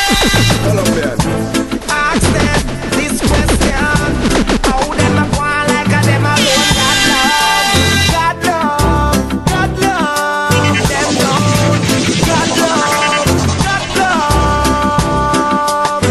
Ask them this question. How them a go on like a them alone got love? God love, God love. Them don't God love, God love.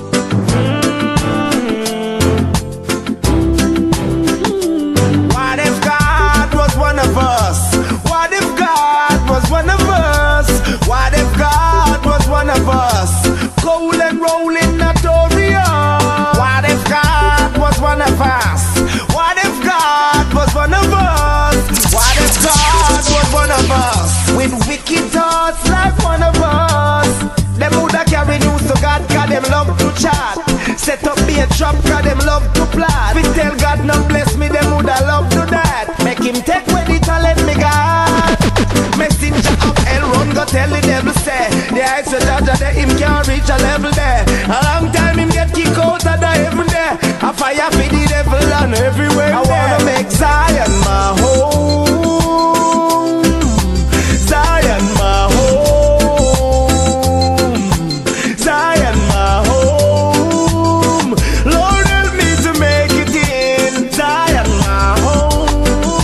What if God was one of us? What if God was one of us? What if God was one of us? Cool and rolling Notorious. What if God was one of us? What if God was one of us? What if God was one of us? With wicked thoughts like one of us. Them woulda carry news to God, cause them love to chat. Set up be a trap, cause them love to plot. We tell God no bless me, them woulda love to that. Make him take away the talent me got. Messenger of hell run go tell the devil say the eyes of Jaja that him can't reach a level there. A long time him get kicked out of the heaven there. A fire for the devil and everywhere I wanna make Zion my home. Zion my home. Zion my home. Lord help me to make it in. Zion my home.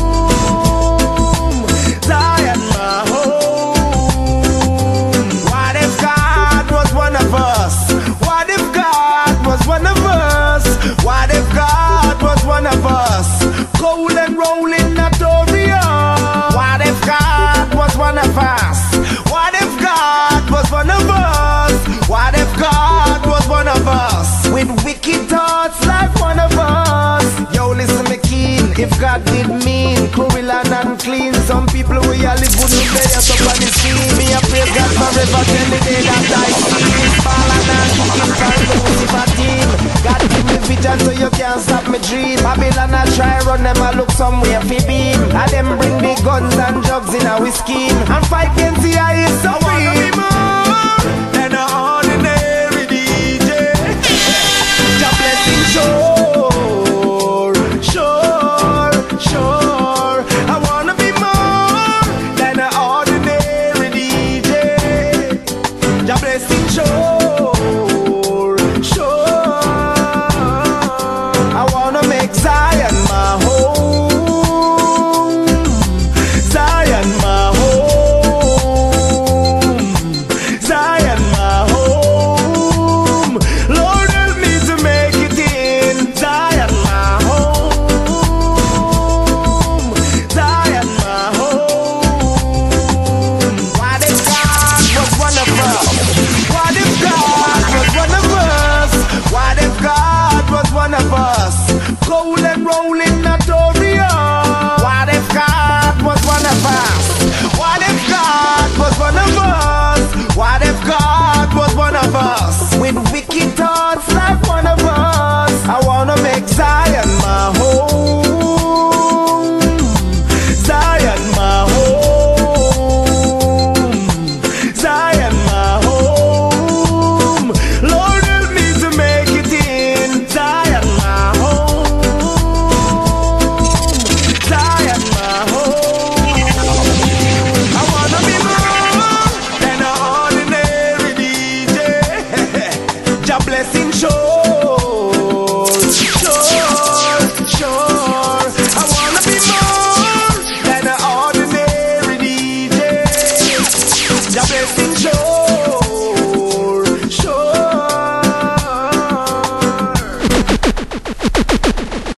Zion my home. What if God was one of us? What if God was one of us? What if God was one of us? Cool and rolling Notorious. What if God was one of us? What if God was one of us? What if God was one of us? With wicked thoughts like one of us. Yo, listen me keen. If God did mean cruel and unclean, some people we a live wouldn't be us up on the scene. Me a praise God forever till the day that I see. Fallen and kicking for Lucifer team. God give me vision so you can't stop me dream. Babylon I try run them a look somewhere fi beam. And them bring the guns and drugs in our scheme and fight against the highest supreme.